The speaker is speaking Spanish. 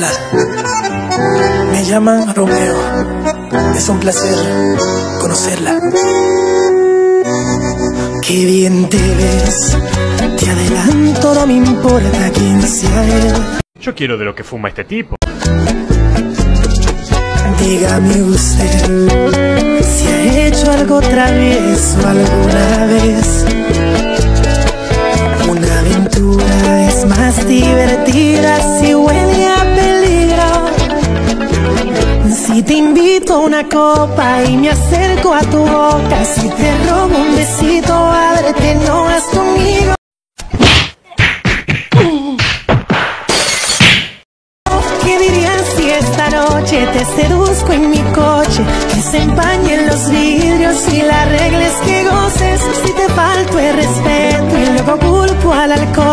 Hola, me llaman Romeo. Es un placer conocerla. Qué bien te ves. Te adelanto, no me importa quién sea él. Yo quiero de lo que fuma este tipo. Dígame usted si ha hecho algo travieso alguna vez. Una aventura es más divertida si huele a peligro. Si te invito a una copa y me acerco a tu boca, si te robo un besito, ábrete, no vas conmigo. ¿Qué dirías si esta noche te seduzco en mi coche? Que se empañen los vidrios y la regla es que goces. Si te falto el respeto y luego culpo al alcohol,